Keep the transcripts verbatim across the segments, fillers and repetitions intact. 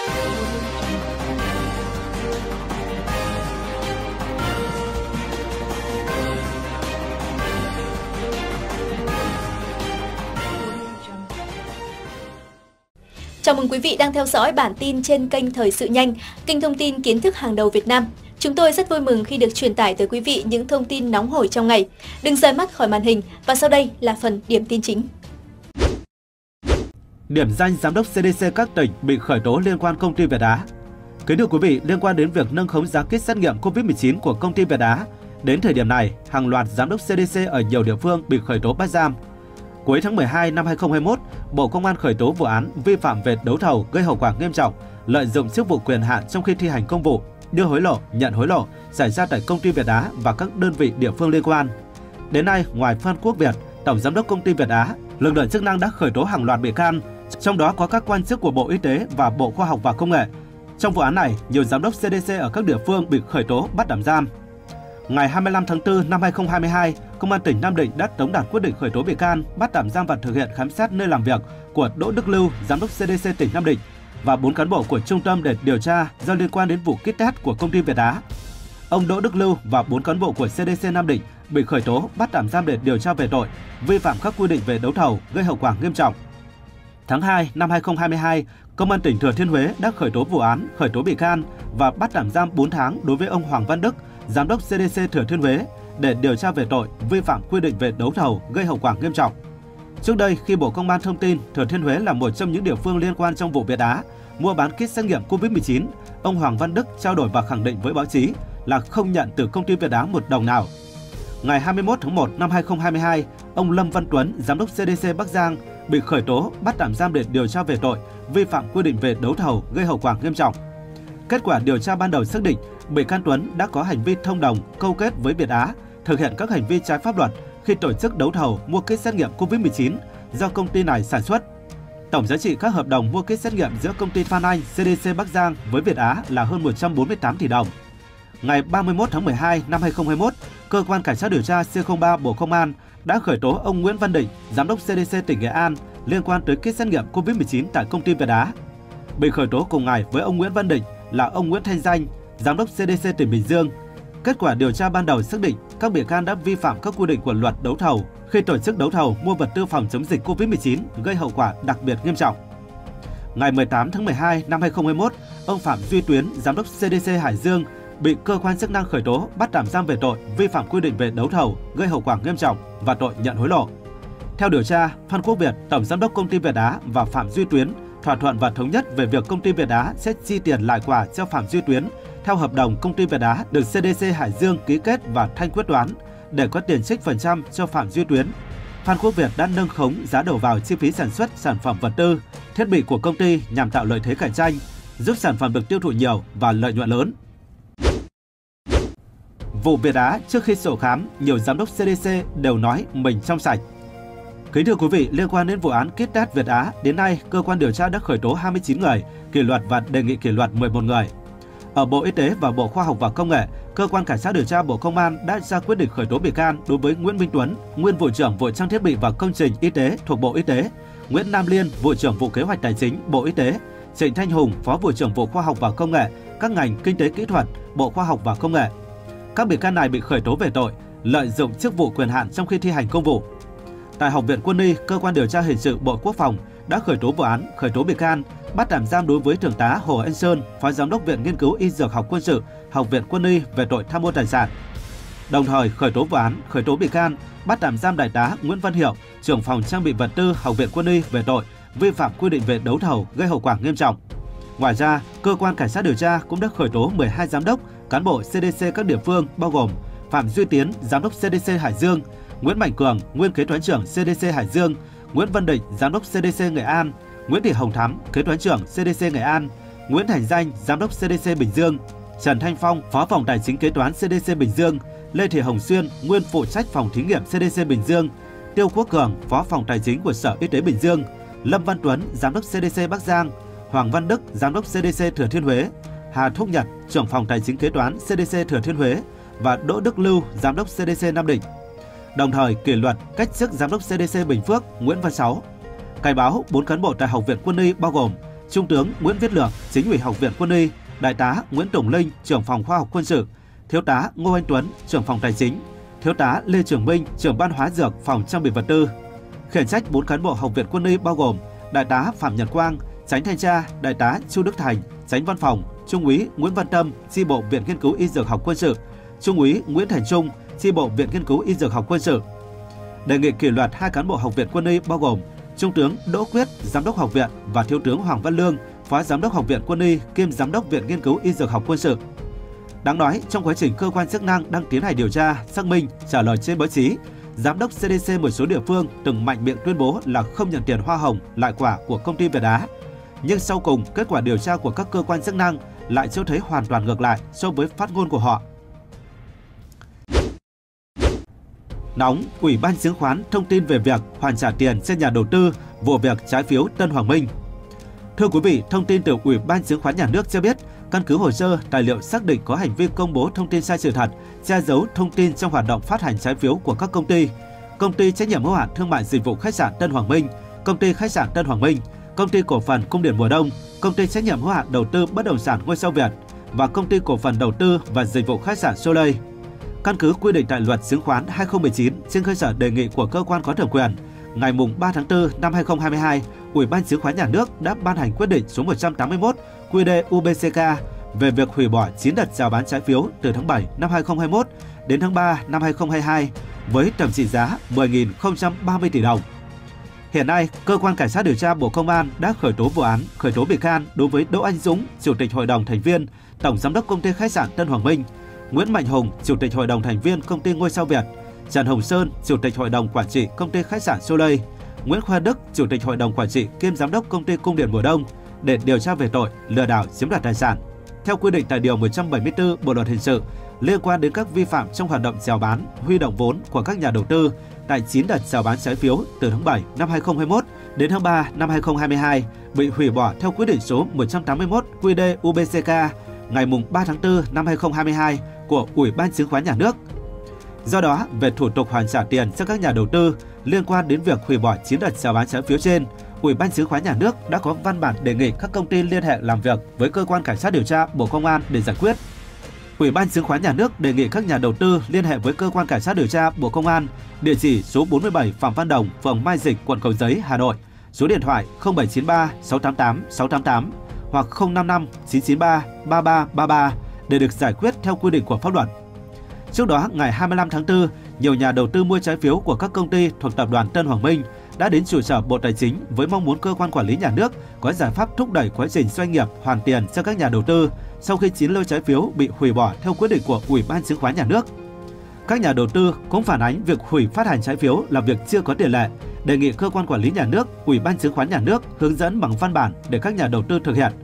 Chào mừng quý vị đang theo dõi bản tin trên kênh Thời sự nhanh, kênh thông tin kiến thức hàng đầu Việt Nam. Chúng tôi rất vui mừng khi được truyền tải tới quý vị những thông tin nóng hổi trong ngày. Đừng rời mắt khỏi màn hình và sau đây là phần điểm tin chính. Điểm danh giám đốc xê đê xê các tỉnh bị khởi tố liên quan công ty Việt Á. Kính thưa quý vị, liên quan đến việc nâng khống giá kit xét nghiệm covid mười chín của công ty Việt Á, đến thời điểm này, hàng loạt giám đốc xê đê xê ở nhiều địa phương bị khởi tố bắt giam. Cuối tháng mười hai năm hai nghìn không trăm hai mươi mốt, Bộ Công an khởi tố vụ án vi phạm về đấu thầu gây hậu quả nghiêm trọng, lợi dụng chức vụ quyền hạn trong khi thi hành công vụ, đưa hối lộ, nhận hối lộ xảy ra tại công ty Việt Á và các đơn vị địa phương liên quan. Đến nay, ngoài Phan Quốc Việt, Tổng giám đốc công ty Việt Á, lực lượng chức năng đã khởi tố hàng loạt bị can, trong đó có các quan chức của Bộ Y tế và Bộ Khoa học và Công nghệ. Trong vụ án này, nhiều giám đốc xê đê xê ở các địa phương bị khởi tố bắt tạm giam. Ngày hai mươi lăm tháng tư năm hai nghìn không trăm hai mươi hai, Công an tỉnh Nam Định đã tống đạt quyết định khởi tố bị can, bắt tạm giam và thực hiện khám xét nơi làm việc của Đỗ Đức Lưu, giám đốc xê đê xê tỉnh Nam Định và bốn cán bộ của trung tâm để điều tra do liên quan đến vụ kit test của công ty Việt Á. Ông Đỗ Đức Lưu và bốn cán bộ của xê đê xê Nam Định bị khởi tố, bắt tạm giam để điều tra về tội vi phạm các quy định về đấu thầu gây hậu quả nghiêm trọng. Tháng hai năm hai nghìn không trăm hai mươi hai, Công an tỉnh Thừa Thiên Huế đã khởi tố vụ án, khởi tố bị can và bắt tạm giam bốn tháng đối với ông Hoàng Văn Đức, giám đốc xê đê xê Thừa Thiên Huế để điều tra về tội vi phạm quy định về đấu thầu gây hậu quả nghiêm trọng. Trước đây, khi Bộ Công an thông tin Thừa Thiên Huế là một trong những địa phương liên quan trong vụ Việt Á mua bán kit xét nghiệm covid mười chín, ông Hoàng Văn Đức trao đổi và khẳng định với báo chí là không nhận từ công ty Việt Á một đồng nào. Ngày hai mươi mốt tháng một năm hai nghìn không trăm hai mươi hai, ông Lâm Văn Tuấn, giám đốc xê đê xê Bắc Giang bị khởi tố, bắt tạm giam để điều tra về tội vi phạm quy định về đấu thầu gây hậu quả nghiêm trọng. Kết quả điều tra ban đầu xác định, bị can Tuấn đã có hành vi thông đồng, câu kết với Việt Á, thực hiện các hành vi trái pháp luật khi tổ chức đấu thầu mua kit xét nghiệm covid mười chín do công ty này sản xuất. Tổng giá trị các hợp đồng mua kit xét nghiệm giữa công ty Phan Anh, xê đê xê Bắc Giang với Việt Á là hơn một trăm bốn mươi tám tỷ đồng. Ngày ba mươi mốt tháng mười hai năm hai nghìn không trăm hai mươi mốt, Cơ quan Cảnh sát điều tra C không ba Bộ Công an đã khởi tố ông Nguyễn Văn Định, giám đốc xê đê xê tỉnh Nghệ An liên quan tới kit xét nghiệm covid mười chín tại công ty Việt Á. Bị khởi tố cùng ngày với ông Nguyễn Văn Định là ông Nguyễn Thanh Danh, giám đốc xê đê xê tỉnh Bình Dương. Kết quả điều tra ban đầu xác định các bị can đã vi phạm các quy định của luật đấu thầu khi tổ chức đấu thầu mua vật tư phòng chống dịch covid mười chín gây hậu quả đặc biệt nghiêm trọng. Ngày mười tám tháng mười hai năm hai nghìn không trăm hai mươi mốt, ông Phạm Duy Tuyến, giám đốc xê đê xê Hải Dương bị cơ quan chức năng khởi tố, bắt tạm giam về tội vi phạm quy định về đấu thầu gây hậu quả nghiêm trọng và tội nhận hối lộ. Theo điều tra, Phan Quốc Việt, tổng giám đốc công ty Việt Á và Phạm Duy Tuyến thỏa thuận và thống nhất về việc công ty Việt Á sẽ chi tiền lại quả cho Phạm Duy Tuyến theo hợp đồng công ty Việt Á được xê đê xê Hải Dương ký kết và thanh quyết toán để có tiền trích phần trăm cho Phạm Duy Tuyến. Phan Quốc Việt đã nâng khống giá đầu vào chi phí sản xuất sản phẩm vật tư, thiết bị của công ty nhằm tạo lợi thế cạnh tranh, giúp sản phẩm được tiêu thụ nhiều và lợi nhuận lớn. Vụ Việt Á trước khi sổ khám, nhiều giám đốc xê đê xê đều nói mình trong sạch. Kính thưa quý vị, liên quan đến vụ án kit test Việt Á, đến nay cơ quan điều tra đã khởi tố hai mươi chín người, kỷ luật và đề nghị kỷ luật mười một người. Ở Bộ Y tế và Bộ Khoa học và Công nghệ, cơ quan Cảnh sát điều tra Bộ Công an đã ra quyết định khởi tố bị can đối với Nguyễn Minh Tuấn, nguyên vụ trưởng vụ trang thiết bị và công trình y tế thuộc Bộ Y tế, Nguyễn Nam Liên, vụ trưởng vụ kế hoạch tài chính Bộ Y tế, Trịnh Thanh Hùng, phó vụ trưởng vụ Khoa học và Công nghệ, các ngành kinh tế kỹ thuật, Bộ Khoa học và Công nghệ. Các bị can này bị khởi tố về tội lợi dụng chức vụ quyền hạn trong khi thi hành công vụ. Tại Học viện Quân y, cơ quan điều tra hình sự Bộ Quốc phòng đã khởi tố vụ án, khởi tố bị can, bắt tạm giam đối với thượng tá Hồ Anh Sơn, phó giám đốc Viện Nghiên cứu Y Dược học Quân sự, Học viện Quân y về tội tham mô tài sản. Đồng thời khởi tố vụ án, khởi tố bị can, bắt tạm giam đại tá Nguyễn Văn Hiệu, trưởng phòng trang bị vật tư Học viện Quân y về tội vi phạm quy định về đấu thầu gây hậu quả nghiêm trọng. Ngoài ra, cơ quan Cảnh sát điều tra cũng đã khởi tố mười hai giám đốc, cán bộ xê đê xê các địa phương bao gồm Phạm Duy Tiến, giám đốc xê đê xê Hải Dương, Nguyễn Mạnh Cường, nguyên kế toán trưởng xê đê xê Hải Dương, Nguyễn Văn Định, giám đốc xê đê xê Nghệ An, Nguyễn Thị Hồng Thắm, kế toán trưởng xê đê xê Nghệ An, Nguyễn Thành Danh, giám đốc xê đê xê Bình Dương, Trần Thanh Phong, phó phòng tài chính kế toán xê đê xê Bình Dương, Lê Thị Hồng Xuyên, nguyên phụ trách phòng thí nghiệm xê đê xê Bình Dương, Tiêu Quốc Cường, phó phòng tài chính của Sở Y tế Bình Dương, Lâm Văn Tuấn, giám đốc xê đê xê Bắc Giang, Hoàng Văn Đức, giám đốc xê đê xê Thừa Thiên Huế, Hà Thúc Nhật, trưởng phòng tài chính kế toán xê đê xê Thừa Thiên Huế và Đỗ Đức Lưu, giám đốc xê đê xê Nam Định. Đồng thời kỷ luật cách chức giám đốc xê đê xê Bình Phước Nguyễn Văn Sáu. Cải báo bốn cán bộ tại Học viện Quân y bao gồm Trung tướng Nguyễn Viết Lượng, Chính ủy Học viện Quân y, Đại tá Nguyễn Tùng Linh, trưởng phòng khoa học quân sự, Thiếu tá Ngô Anh Tuấn, trưởng phòng tài chính, Thiếu tá Lê Trường Minh, trưởng ban hóa dược phòng trang bị vật tư. Khiển trách bốn cán bộ Học viện Quân y bao gồm Đại tá Phạm Nhật Quang, Chánh thanh tra, Đại tá Chu Đức Thành, Chánh văn phòng, Trung úy Nguyễn Văn Tâm, chi bộ Viện Nghiên cứu Y Dược học Quân sự, Trung úy Nguyễn Thành Trung, chi bộ Viện Nghiên cứu Y Dược học Quân sự. Đề nghị kỷ luật hai cán bộ Học viện Quân y bao gồm Trung tướng Đỗ Quyết, Giám đốc Học viện và Thiếu tướng Hoàng Văn Lương, Phó Giám đốc Học viện Quân y kiêm Giám đốc Viện Nghiên cứu Y Dược học Quân sự. Đáng nói, trong quá trình cơ quan chức năng đang tiến hành điều tra, xác minh, trả lời trên báo chí, Giám đốc xê đê xê một số địa phương từng mạnh miệng tuyên bố là không nhận tiền hoa hồng, lại quả của công ty Việt Á. Nhưng sau cùng, kết quả điều tra của các cơ quan chức năng lại cho thấy hoàn toàn ngược lại so với phát ngôn của họ. Nóng, Ủy ban Chứng khoán thông tin về việc hoàn trả tiền cho nhà đầu tư vụ việc trái phiếu Tân Hoàng Minh. Thưa quý vị, thông tin từ Ủy ban Chứng khoán Nhà nước cho biết, căn cứ hồ sơ, tài liệu xác định có hành vi công bố thông tin sai sự thật, che giấu thông tin trong hoạt động phát hành trái phiếu của các công ty, Công ty trách nhiệm hữu hạn thương mại dịch vụ khách sạn Tân Hoàng Minh, Công ty khách sạn Tân Hoàng Minh, Công ty cổ phần Cung điện Mùa Đông, Công ty trách nhiệm hữu hạn đầu tư bất động sản Ngôi sao Việt và Công ty cổ phần đầu tư và dịch vụ khách sạn Soleil. Căn cứ quy định tại Luật Chứng khoán hai không một chín, trên cơ sở đề nghị của cơ quan có thẩm quyền, ngày ba tháng tư năm hai không hai hai, Ủy ban Chứng khoán Nhà nước đã ban hành quyết định số một trăm tám mươi mốt quy đê u bê xê ca về việc hủy bỏ chín đợt chào bán trái phiếu từ tháng bảy năm hai không hai mốt đến tháng ba năm hai không hai hai với tổng trị giá mười nghìn không trăm ba mươi tỷ đồng. Hiện nay, Cơ quan Cảnh sát điều tra Bộ Công an đã khởi tố vụ án, khởi tố bị can đối với Đỗ Anh Dũng, Chủ tịch Hội đồng thành viên, Tổng Giám đốc Công ty Khách sạn Tân Hoàng Minh, Nguyễn Mạnh Hùng, Chủ tịch Hội đồng thành viên Công ty Ngôi sao Việt, Trần Hồng Sơn, Chủ tịch Hội đồng Quản trị Công ty Khách sạn Soleil, Nguyễn Khoa Đức, Chủ tịch Hội đồng Quản trị kiêm Giám đốc Công ty Cung điện Mùa Đông để điều tra về tội lừa đảo chiếm đoạt tài sản. Theo quy định tại Điều một trăm bảy mươi tư Bộ Luật Hình sự liên quan đến các vi phạm trong hoạt động chào bán, huy động vốn của các nhà đầu tư tại chín đợt chào bán trái phiếu từ tháng bảy năm hai không hai mốt đến tháng ba năm hai không hai hai bị hủy bỏ theo quyết định số một trăm tám mươi mốt quy đê u bê xê ca ngày ba tháng tư năm hai không hai hai của Ủy ban Chứng khoán Nhà nước. Do đó, về thủ tục hoàn trả tiền cho các nhà đầu tư liên quan đến việc hủy bỏ chín đợt chào bán trái phiếu trên, Ủy ban Chứng khoán Nhà nước đã có văn bản đề nghị các công ty liên hệ làm việc với Cơ quan Cảnh sát điều tra Bộ Công an để giải quyết. Ủy ban Chứng khoán Nhà nước đề nghị các nhà đầu tư liên hệ với Cơ quan Cảnh sát điều tra Bộ Công an, địa chỉ số bốn mươi bảy Phạm Văn Đồng, phường Mai Dịch, quận Cầu Giấy, Hà Nội, số điện thoại không bảy chín ba sáu tám tám sáu tám tám hoặc không năm năm chín chín ba ba ba ba ba để được giải quyết theo quy định của pháp luật. Trước đó, ngày hai mươi lăm tháng tư, nhiều nhà đầu tư mua trái phiếu của các công ty thuộc tập đoàn Tân Hoàng Minh đã đến trụ sở Bộ Tài chính với mong muốn cơ quan quản lý nhà nước có giải pháp thúc đẩy quá trình doanh nghiệp hoàn tiền cho các nhà đầu tư sau khi chín lô trái phiếu bị hủy bỏ theo quyết định của Ủy ban Chứng khoán Nhà nước. Các nhà đầu tư cũng phản ánh việc hủy phát hành trái phiếu là việc chưa có tiền lệ, đề nghị cơ quan quản lý nhà nước, Ủy ban Chứng khoán Nhà nước hướng dẫn bằng văn bản để các nhà đầu tư thực hiện.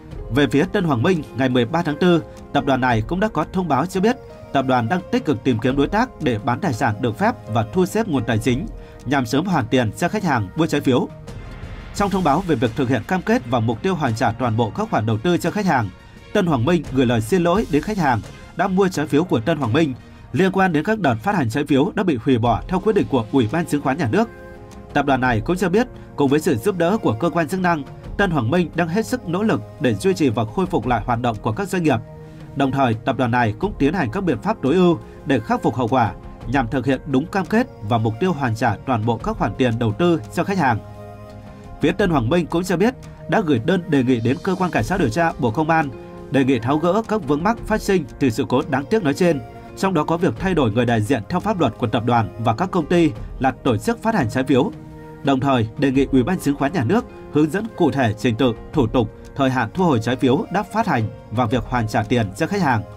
Về phía Tân Hoàng Minh, ngày mười ba tháng tư, tập đoàn này cũng đã có thông báo cho biết tập đoàn đang tích cực tìm kiếm đối tác để bán tài sản được phép và thu xếp nguồn tài chính nhằm sớm hoàn tiền cho khách hàng mua trái phiếu. Trong thông báo về việc thực hiện cam kết và mục tiêu hoàn trả toàn bộ các khoản đầu tư cho khách hàng, Tân Hoàng Minh gửi lời xin lỗi đến khách hàng đã mua trái phiếu của Tân Hoàng Minh liên quan đến các đợt phát hành trái phiếu đã bị hủy bỏ theo quyết định của Ủy ban Chứng khoán Nhà nước. Tập đoàn này cũng cho biết, cùng với sự giúp đỡ của cơ quan chức năng, Tân Hoàng Minh đang hết sức nỗ lực để duy trì và khôi phục lại hoạt động của các doanh nghiệp. Đồng thời, tập đoàn này cũng tiến hành các biện pháp tối ưu để khắc phục hậu quả nhằm thực hiện đúng cam kết và mục tiêu hoàn trả toàn bộ các khoản tiền đầu tư cho khách hàng. Phía Tân Hoàng Minh cũng cho biết đã gửi đơn đề nghị đến Cơ quan Cảnh sát điều tra Bộ Công an đề nghị tháo gỡ các vướng mắc phát sinh từ sự cố đáng tiếc nói trên, trong đó có việc thay đổi người đại diện theo pháp luật của tập đoàn và các công ty là tổ chức phát hành trái phiếu. Đồng thời, đề nghị Ủy ban Chứng khoán Nhà nước hướng dẫn cụ thể trình tự, thủ tục, thời hạn thu hồi trái phiếu đã phát hành và việc hoàn trả tiền cho khách hàng.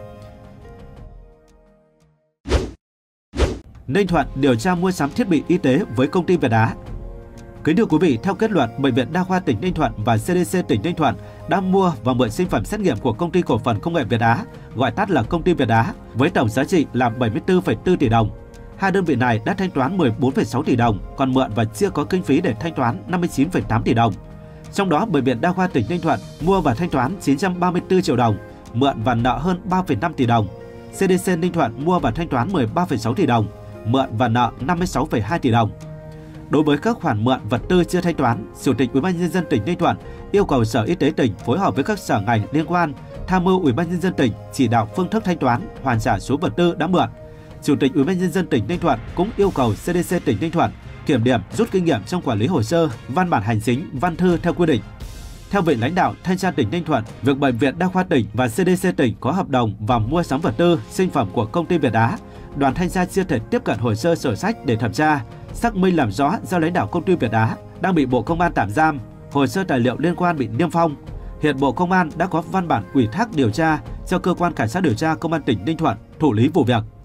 Ninh Thuận điều tra mua sắm thiết bị y tế với công ty Việt Á. Kính thưa quý vị, theo kết luận, Bệnh viện Đa khoa tỉnh Ninh Thuận và xê đê xê tỉnh Ninh Thuận đã mua và mượn sinh phẩm xét nghiệm của Công ty Cổ phần Công nghệ Việt Á, gọi tắt là Công ty Việt Á, với tổng giá trị là bảy mươi tư phẩy bốn tỷ đồng. Hai đơn vị này đã thanh toán mười bốn phẩy sáu tỷ đồng, còn mượn và chưa có kinh phí để thanh toán năm mươi chín phẩy tám tỷ đồng. Trong đó, Bệnh viện Đa khoa tỉnh Ninh Thuận mua và thanh toán chín trăm ba mươi tư triệu đồng, mượn và nợ hơn ba phẩy năm tỷ đồng. xê đê xê Ninh Thuận mua và thanh toán mười ba phẩy sáu tỷ đồng, mượn và nợ năm mươi sáu phẩy hai tỷ đồng. Đối với các khoản mượn vật tư chưa thanh toán, Chủ tịch Ủy ban nhân dân tỉnh Ninh Thuận yêu cầu Sở Y tế tỉnh phối hợp với các sở ngành liên quan tham mưu Ủy ban nhân dân tỉnh chỉ đạo phương thức thanh toán, hoàn trả số vật tư đã mượn. Chủ tịch Ủy ban nhân dân tỉnh Ninh Thuận cũng yêu cầu xê đê xê tỉnh Ninh Thuận kiểm điểm, rút kinh nghiệm trong quản lý hồ sơ, văn bản hành chính, văn thư theo quy định. Theo vị lãnh đạo Thanh tra tỉnh Ninh Thuận, việc Bệnh viện Đa khoa tỉnh và xê đê xê tỉnh có hợp đồng và mua sắm vật tư, sinh phẩm của công ty Việt Á, đoàn thanh tra chưa thể tiếp cận hồ sơ sổ sách để thẩm tra, xác minh làm rõ do lãnh đạo công ty Việt Á đang bị Bộ Công an tạm giam, hồ sơ tài liệu liên quan bị niêm phong. Hiện Bộ Công an đã có văn bản ủy thác điều tra cho cơ quan cảnh sát điều tra Công an tỉnh Ninh Thuận thụ lý vụ việc.